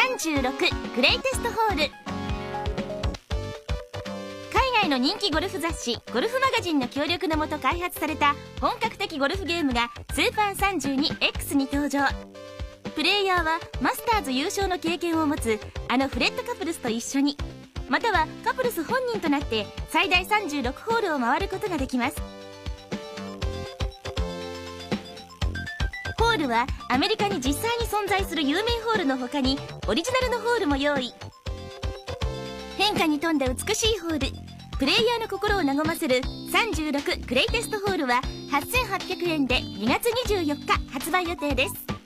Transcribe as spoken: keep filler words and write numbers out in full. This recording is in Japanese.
んじゅうろくグレイテストホール。海外の人気ゴルフ雑誌ゴルフマガジンの協力のもと開発された本格的ゴルフゲームがスーパー さんじゅうにエックス に登場。プレイヤーはマスターズ優勝の経験を持つあのフレッド・カプルスと一緒に、またはカプルス本人となって最大さんじゅうろくホールを回ることができます。ホールはアメリカに実際に存在する有名ホールの他にオリジナルのホールも用意。変化に富んだ美しいホール、プレイヤーの心を和ませるさんじゅうろくグレイテストホールははっせんはっぴゃくえんでにがつにじゅうよっか発売予定です。